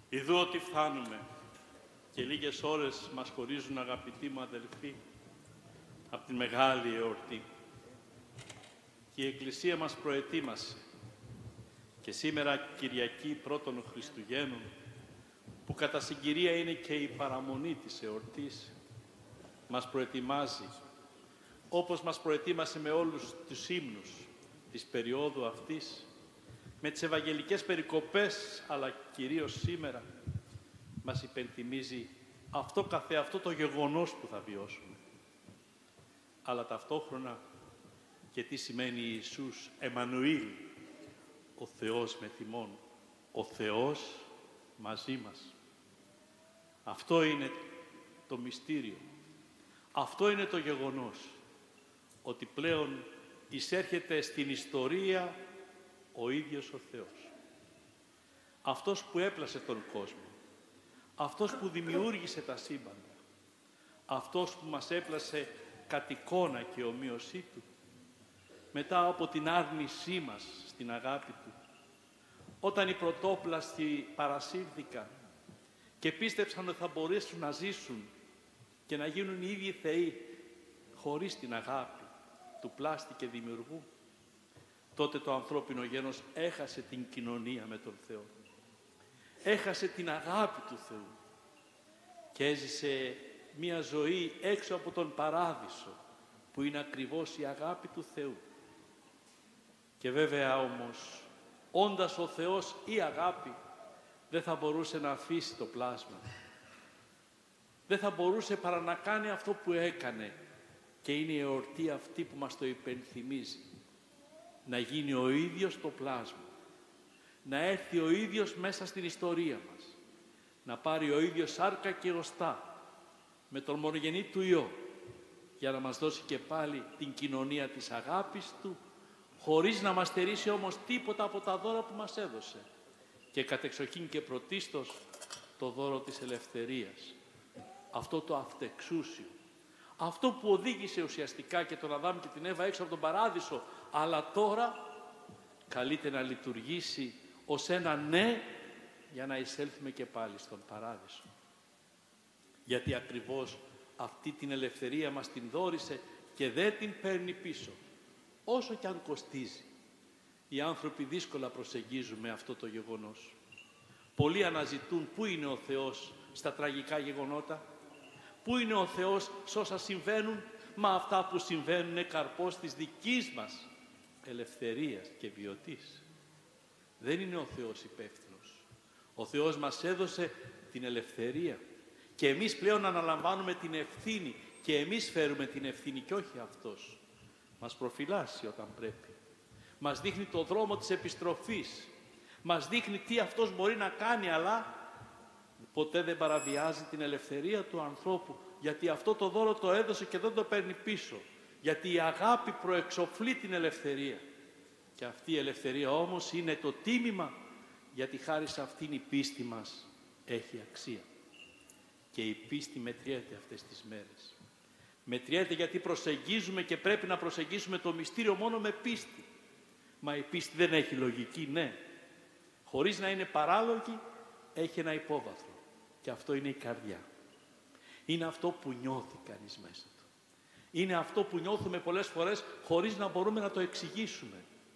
Ιδού ότι φτάνουμε και λίγες ώρες μας χωρίζουν, αγαπητοί μου αδελφοί, από τη μεγάλη εορτή. Και η Εκκλησία μας προετοίμασε και σήμερα Κυριακή πρώτων Χριστουγέννων, που κατά συγκυρία είναι και η παραμονή της εορτής, μας προετοιμάζει, όπως μας προετοίμασε με όλους τους ύμνους της περίοδου αυτής, με τις Ευαγγελικές περικοπές, αλλά κυρίως σήμερα, μας υπενθυμίζει αυτό καθεαυτό το γεγονός που θα βιώσουμε. Αλλά ταυτόχρονα και τι σημαίνει Ιησούς Εμμανουήλ, ο Θεός με θυμών, ο Θεός μαζί μας. Αυτό είναι το μυστήριο. Αυτό είναι το γεγονός, ότι πλέον εισέρχεται στην ιστορία ο ίδιος ο Θεός. Αυτός που έπλασε τον κόσμο, αυτός που δημιούργησε τα σύμπαντα, αυτός που μας έπλασε κατ' εικόνα και ομοίωσή Του, μετά από την άρνησή μας στην αγάπη Του, όταν οι πρωτόπλαστοι παρασύρθηκαν και πίστεψαν ότι θα μπορέσουν να ζήσουν και να γίνουν οι ίδιοι θεοί χωρίς την αγάπη του πλάστη και δημιουργού, τότε το ανθρώπινο γένος έχασε την κοινωνία με τον Θεό. Έχασε την αγάπη του Θεού και έζησε μία ζωή έξω από τον παράδεισο, που είναι ακριβώς η αγάπη του Θεού. Και βέβαια όμως, όντας ο Θεός η αγάπη, δεν θα μπορούσε να αφήσει το πλάσμα. Δεν θα μπορούσε παρά να κάνει αυτό που έκανε, και είναι η εορτή αυτή που μας το υπενθυμίζει. Να γίνει ο ίδιος το πλάσμα. Να έρθει ο ίδιος μέσα στην ιστορία μας. Να πάρει ο ίδιος σάρκα και οστά με τον μονογενή του Υιό, για να μας δώσει και πάλι την κοινωνία της αγάπης Του, χωρίς να μας στερήσει όμως τίποτα από τα δώρα που μας έδωσε. Και κατεξοχήν και πρωτίστως το δώρο της ελευθερίας. Αυτό το αυτεξούσιο. Αυτό που οδήγησε ουσιαστικά και τον Αδάμ και την Εύα έξω από τον παράδεισο, αλλά τώρα καλείται να λειτουργήσει ως ένα ναι, για να εισέλθουμε και πάλι στον παράδεισο. Γιατί ακριβώς αυτή την ελευθερία μας την δώρισε και δεν την παίρνει πίσω, όσο κι αν κοστίζει. Οι άνθρωποι δύσκολα προσεγγίζουμε αυτό το γεγονός. Πολλοί αναζητούν πού είναι ο Θεός στα τραγικά γεγονότα, πού είναι ο Θεός σε όσα συμβαίνουν, μα αυτά που συμβαίνουν είναι καρπός της δικής μας ελευθερίας και βιωτής. Δεν είναι ο Θεός υπεύθυνος. Ο Θεός μας έδωσε την ελευθερία και εμείς πλέον αναλαμβάνουμε την ευθύνη και εμείς φέρουμε την ευθύνη και όχι Αυτός. Μας προφυλάσσει όταν πρέπει. Μας δείχνει το δρόμο της επιστροφής. Μας δείχνει τι Αυτός μπορεί να κάνει, αλλά ποτέ δεν παραβιάζει την ελευθερία του ανθρώπου, γιατί αυτό το δώρο το έδωσε και δεν το παίρνει πίσω. Γιατί η αγάπη προεξοφλεί την ελευθερία. Και αυτή η ελευθερία όμως είναι το τίμημα, γιατί χάρη σε αυτήν η πίστη μας έχει αξία. Και η πίστη μετριέται αυτές τις μέρες. Μετριέται γιατί προσεγγίζουμε και πρέπει να προσεγγίσουμε το μυστήριο μόνο με πίστη. Μα η πίστη δεν έχει λογική, ναι. Χωρίς να είναι παράλογη, έχει ένα υπόβαθρο. Και αυτό είναι η καρδιά. Είναι αυτό που νιώθει κανείς μέσα του. Είναι αυτό που νιώθουμε πολλές φορές χωρίς να μπορούμε να το εξηγήσουμε.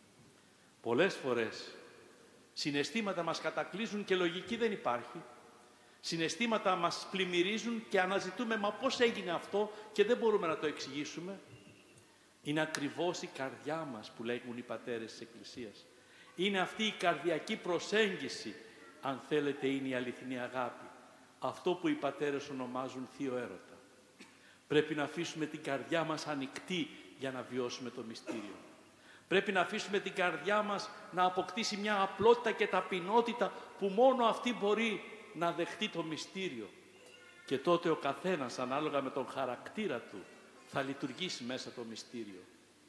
Πολλές φορές συναισθήματα μας κατακλείζουν και λογική δεν υπάρχει. Συναισθήματα μας πλημμυρίζουν και αναζητούμε μα πώς έγινε αυτό και δεν μπορούμε να το εξηγήσουμε. Είναι ακριβώς η καρδιά μας που λέγουν οι πατέρες της Εκκλησίας. Είναι αυτή η καρδιακή προσέγγιση, αν θέλετε, είναι η αληθινή αγάπη. Αυτό που οι πατέρες ονομάζουν θείο έρωτα. Πρέπει να αφήσουμε την καρδιά μας ανοιχτή για να βιώσουμε το μυστήριο. Πρέπει να αφήσουμε την καρδιά μας να αποκτήσει μια απλότητα και ταπεινότητα που μόνο αυτή μπορεί να δεχτεί το μυστήριο. Και τότε ο καθένας, ανάλογα με τον χαρακτήρα του, θα λειτουργήσει μέσα το μυστήριο.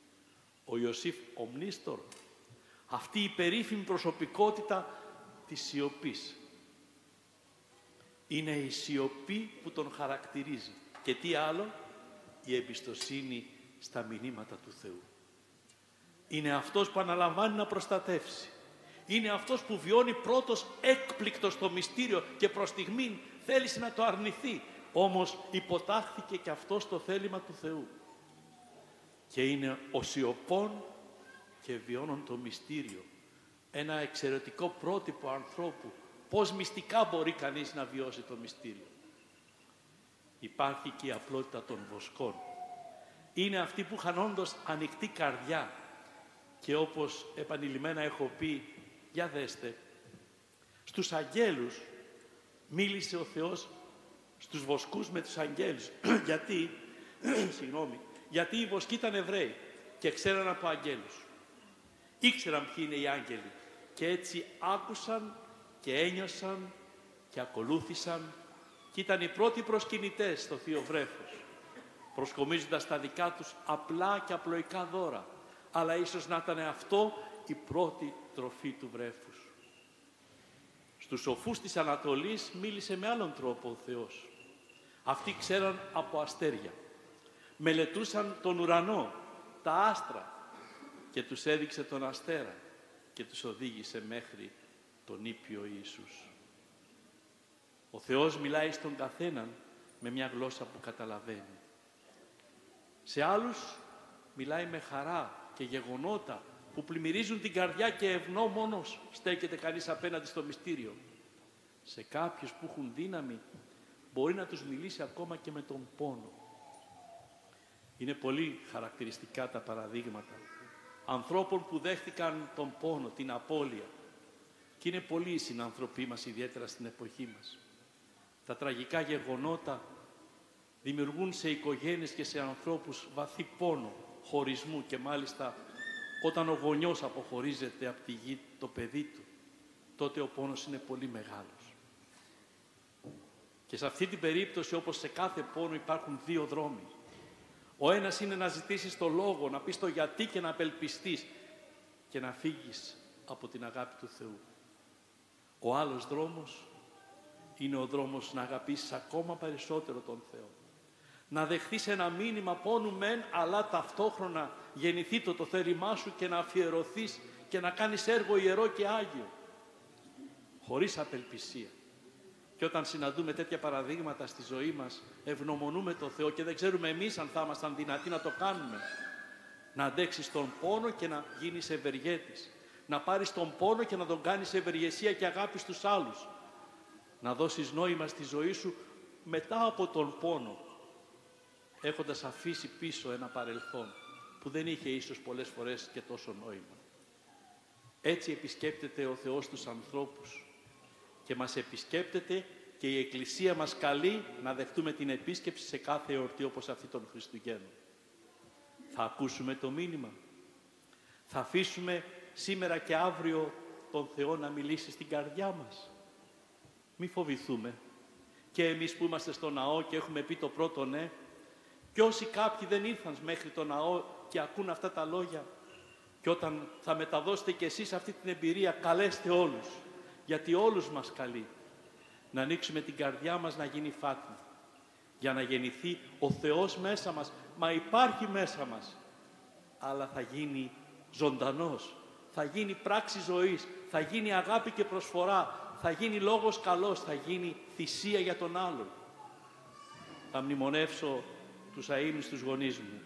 Ο Ιωσήφ ο Μνήστορ, αυτή η περίφημη προσωπικότητα της σιωπής. Είναι η σιωπή που τον χαρακτηρίζει. Και τι άλλο? Η εμπιστοσύνη στα μηνύματα του Θεού. Είναι αυτός που αναλαμβάνει να προστατεύσει. Είναι αυτός που βιώνει πρώτος έκπληκτος το μυστήριο και προς στιγμήν θέλησε να το αρνηθεί. Όμως υποτάχθηκε και αυτό στο θέλημα του Θεού. Και είναι ο σιωπών και βιώνουν το μυστήριο. Ένα εξαιρετικό πρότυπο ανθρώπου. Πώς μυστικά μπορεί κανείς να βιώσει το μυστήριο. Υπάρχει και η απλότητα των βοσκών. Είναι αυτοί που είχαν όντως ανοιχτή καρδιά. Και όπως επανειλημμένα έχω πει, για δέστε, στους αγγέλους μίλησε ο Θεός στους βοσκούς με τους αγγέλους. Γιατί οι βοσκοί ήταν Εβραίοι και ξέραν από αγγέλους. Ήξεραν ποιοι είναι οι άγγελοι και έτσι άκουσαν και ένιωσαν και ακολούθησαν και ήταν οι πρώτοι προσκυνητές στο Θείο Βρέφος, προσκομίζοντας τα δικά τους απλά και απλοϊκά δώρα, αλλά ίσως να ήταν αυτό η πρώτη τροφή του βρέφους. Στους σοφούς της Ανατολής μίλησε με άλλον τρόπο ο Θεός. Αυτοί ξέραν από αστέρια. Μελετούσαν τον ουρανό, τα άστρα και τους έδειξε τον αστέρα και τους οδήγησε μέχρι τον ήπιο Ιησούς. Ο Θεός μιλάει στον καθέναν με μια γλώσσα που καταλαβαίνει. Σε άλλους μιλάει με χαρά και γεγονότα που πλημμυρίζουν την καρδιά και ευγνώμονος στέκεται κανείς απέναντι στο μυστήριο. Σε κάποιους που έχουν δύναμη μπορεί να τους μιλήσει ακόμα και με τον πόνο. Είναι πολύ χαρακτηριστικά τα παραδείγματα ανθρώπων που δέχτηκαν τον πόνο, την απώλεια. Και είναι πολλοί οι συνανθρωποί μας, ιδιαίτερα στην εποχή μας. Τα τραγικά γεγονότα δημιουργούν σε οικογένειες και σε ανθρώπους βαθύ πόνο, χωρισμού και μάλιστα όταν ο γονιός αποχωρίζεται από τη γη το παιδί του, τότε ο πόνος είναι πολύ μεγάλος. Και σε αυτή την περίπτωση, όπως σε κάθε πόνο, υπάρχουν δύο δρόμοι. Ο ένας είναι να ζητήσεις το λόγο, να πεις το γιατί και να απελπιστείς και να φύγεις από την αγάπη του Θεού. Ο άλλος δρόμος είναι ο δρόμος να αγαπήσεις ακόμα περισσότερο τον Θεό. Να δεχθείς ένα μήνυμα πόνου μεν, αλλά ταυτόχρονα γεννηθεί το θέλημά σου και να αφιερωθείς και να κάνεις έργο ιερό και άγιο. Χωρίς απελπισία. Και όταν συναντούμε τέτοια παραδείγματα στη ζωή μας, ευγνωμονούμε το Θεό και δεν ξέρουμε εμείς αν θα ήμασταν δυνατοί να το κάνουμε. Να αντέξεις τον πόνο και να γίνεις ευεργέτης. Να πάρεις τον πόνο και να τον κάνεις ευεργεσία και αγάπη στους άλλους. Να δώσεις νόημα στη ζωή σου μετά από τον πόνο, έχοντας αφήσει πίσω ένα παρελθόν που δεν είχε ίσως πολλές φορές και τόσο νόημα. Έτσι επισκέπτεται ο Θεός τους ανθρώπους και μας επισκέπτεται και η Εκκλησία μας καλεί να δεχτούμε την επίσκεψη σε κάθε εορτή όπως αυτή των Χριστουγέννων. Θα ακούσουμε το μήνυμα. Θα αφήσουμε σήμερα και αύριο τον Θεό να μιλήσει στην καρδιά μας. Μη φοβηθούμε. Και εμείς που είμαστε στο ναό και έχουμε πει το πρώτο ναι, και όσοι κάποιοι δεν ήρθαν μέχρι το ναό και ακούν αυτά τα λόγια, και όταν θα μεταδώσετε κι εσείς αυτή την εμπειρία, καλέστε όλους, γιατί όλους μας καλεί να ανοίξουμε την καρδιά μας να γίνει φάτνη, για να γεννηθεί ο Θεός μέσα μας. Μα υπάρχει μέσα μας, αλλά θα γίνει ζωντανός, θα γίνει πράξη ζωής, θα γίνει αγάπη και προσφορά, θα γίνει λόγος καλός, θα γίνει θυσία για τον άλλον. Θα μνημονεύσω τους αείμνηστους τους γονείς μου,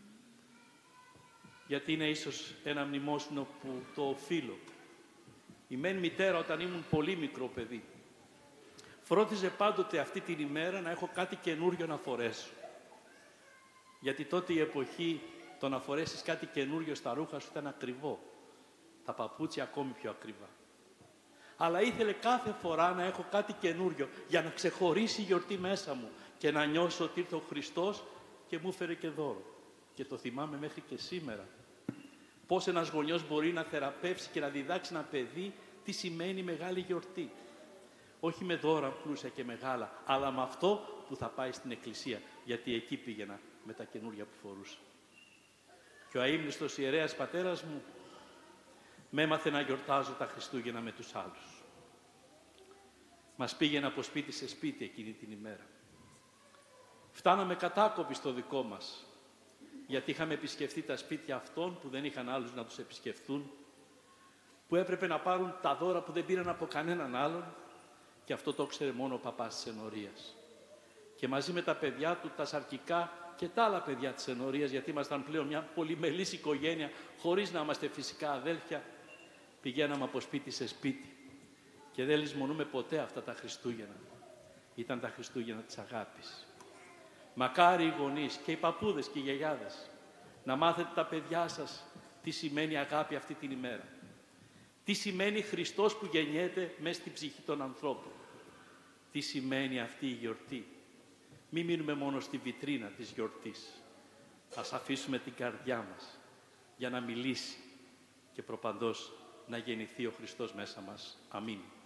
γιατί είναι ίσως ένα μνημόσυνο που το οφείλω. Η μεν μητέρα, όταν ήμουν πολύ μικρό παιδί, φρόντιζε πάντοτε αυτή την ημέρα να έχω κάτι καινούριο να φορέσω. Γιατί τότε η εποχή το να φορέσεις κάτι καινούριο στα ρούχα σου ήταν ακριβό. Τα παπούτσια ακόμη πιο ακριβά. Αλλά ήθελε κάθε φορά να έχω κάτι καινούριο για να ξεχωρίσει η γιορτή μέσα μου και να νιώσω ότι ήρθε ο Χριστός και μου έφερε και δώρο. Και το θυμάμαι μέχρι και σήμερα. Πώς ένας γονιός μπορεί να θεραπεύσει και να διδάξει ένα παιδί τι σημαίνει μεγάλη γιορτή. Όχι με δώρα πλούσια και μεγάλα, αλλά με αυτό που θα πάει στην εκκλησία, γιατί εκεί πήγαινα με τα καινούρια που φορούσα. Και ο αείμνηστος ιερέας πατέρας μου με έμαθε να γιορτάζω τα Χριστούγεννα με τους άλλους. Μας πήγαινε από σπίτι σε σπίτι εκείνη την ημέρα. Φτάναμε κατάκοποι στο δικό μας, γιατί είχαμε επισκεφτεί τα σπίτια αυτών που δεν είχαν άλλους να τους επισκεφθούν που έπρεπε να πάρουν τα δώρα που δεν πήραν από κανέναν άλλον, και αυτό το ξέρε μόνο ο παπάς της ενορίας. Και μαζί με τα παιδιά του, τα σαρκικά και τα άλλα παιδιά της ενορίας, γιατί ήμασταν πλέον μια πολυμελής οικογένεια, χωρίς να είμαστε φυσικά αδέλφια, πηγαίναμε από σπίτι σε σπίτι. Και δεν λησμονούμε ποτέ αυτά τα Χριστούγεννα. Ήταν τα Χριστούγεννα της αγάπης. Μακάρι οι γονείς και οι παππούδες και οι γιαγιάδες να μάθετε τα παιδιά σας τι σημαίνει αγάπη αυτή την ημέρα. Τι σημαίνει Χριστός που γεννιέται μέσα στην ψυχή των ανθρώπων. Τι σημαίνει αυτή η γιορτή. Μην μείνουμε μόνο στη βιτρίνα της γιορτής. Ας αφήσουμε την καρδιά μας για να μιλήσει και προπαντός να γεννηθεί ο Χριστός μέσα μας. Αμήν.